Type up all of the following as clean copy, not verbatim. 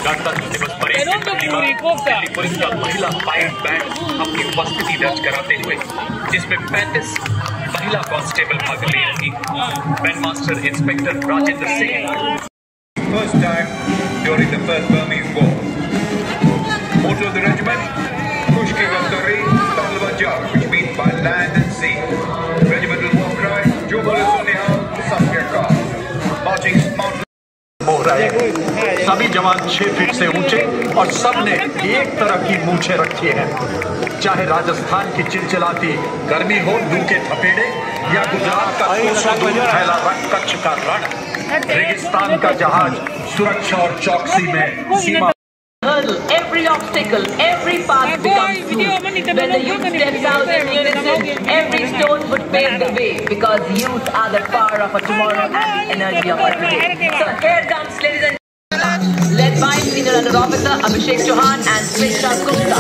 गणतंत्र दिवस परेड में पुलिस का महिला फायर बैंड अपनी उपस्थिति दर्ज कराते हुए, जिसमें 35 महिला कांस्टेबल भाग ले रही। Band master inspector Rajendra Singh. First time during the first Burmese war. Motto of the regiment: Pushki Gantari Talwajar, which means by land and sea. Regimental war cry: Jo bole so nihal, sabke kaal. Marching mountain. हो रहे हैं। सभी जवान 6 feet से ऊंचे और सबने एक तरह की मूछें रखी हैं। चाहे राजस्थान की चिलचिलाती गर्मी हो, लू के थपेड़े, या गुजरात का कोसों दूर फैला कच्छ का रण, रेगिस्तान का जहाज सुरक्षा और चौकसी में सीमा। Every obstacle, every path becomes smooth. When the youth steps out in unison, every stone would pave the way, because youth are the power of a tomorrow and the energy of a today. So here comes, ladies and gentlemen, led by Senior Under Officer Abhishek Chauhan and Sweta Gupta.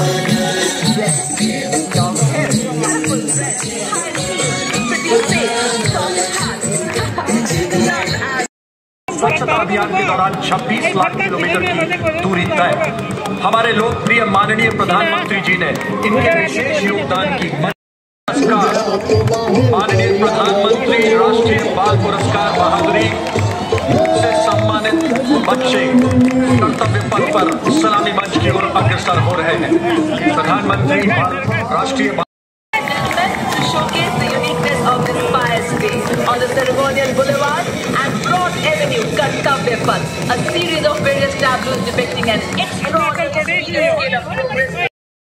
स्वच्छता अभियान के दौरान 26 lakh kilometre की दूरी तय। हमारे लोकप्रिय माननीय प्रधानमंत्री जी ने इनके विशेष योगदान की पुरस्कार, माननीय प्रधानमंत्री राष्ट्रीय बाल पुरस्कार बहादुरी से सम्मानित बच्चे कर्तव्य पथ पर सलामी मंच की ओर अग्रसर हो रहे हैं। प्रधानमंत्री राष्ट्रीय showcase the uniqueness of this fire space on the ceremonial boulevard and Broad Avenue, Kartavya Path, a series of various tableaus depicting an extraordinary scale of progress.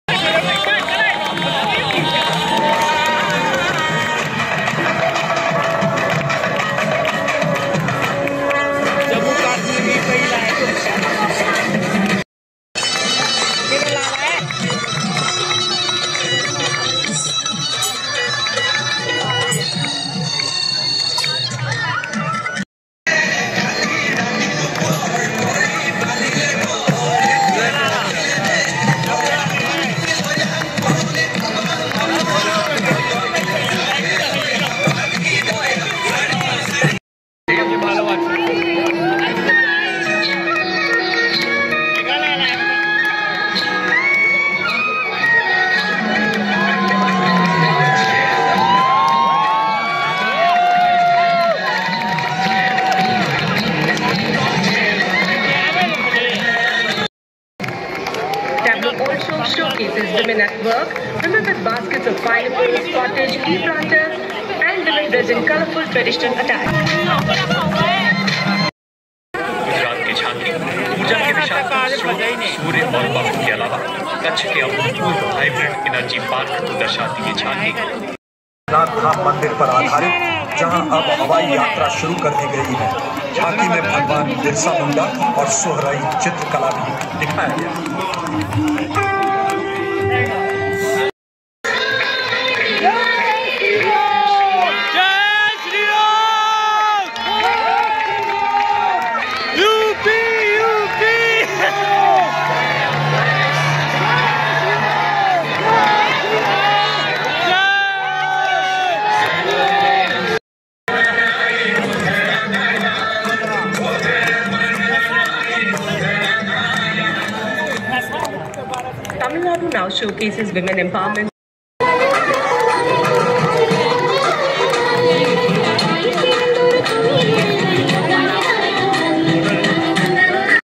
Showcases women at work, women with baskets of pineapples, cottage, pea planters, and women dressed in colorful traditional attire. Gujarat की झांकी ऊर्जा के विशाल सूर्य और बाबू के अलावा कच्छ के अभूतपूर्व hybrid energy park को दर्शाती है झांकी। राम मंदिर पर आधारित, जहां अब हवाई यात्रा शुरू कर दी गई है। झांकी में भगवान बिरसा मुंडा और सोहराई चित्रकला भी दिखाया गया। Tamil Nadu now showcases women empowerment